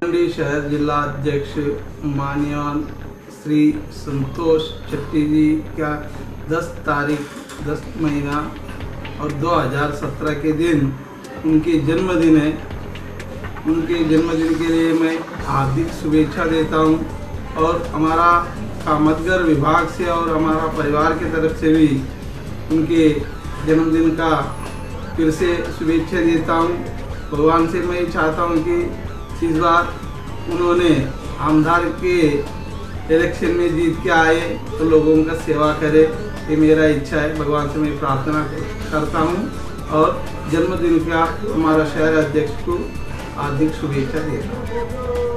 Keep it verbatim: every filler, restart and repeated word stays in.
भिवंडी शहर जिला अध्यक्ष माननीय श्री संतोष शेट्टी जी का दस तारीख दस महीना और दो हज़ार सत्रह के दिन उनके जन्मदिन है। उनके जन्मदिन के लिए मैं हार्दिक शुभेच्छा देता हूं और हमारा कामतगर विभाग से और हमारा परिवार की तरफ से भी उनके जन्मदिन का फिर से शुभेच्छा देता हूं। भगवान से मैं चाहता हूं कि इस बार उन्होंने आमदार के इलेक्शन में जीत के आए तो लोगों का सेवा करे, ये मेरा इच्छा है। भगवान से मैं प्रार्थना करता हूं और जन्मदिन का हमारा शहर अध्यक्ष को हार्दिक शुभेच्छा देता हूँ।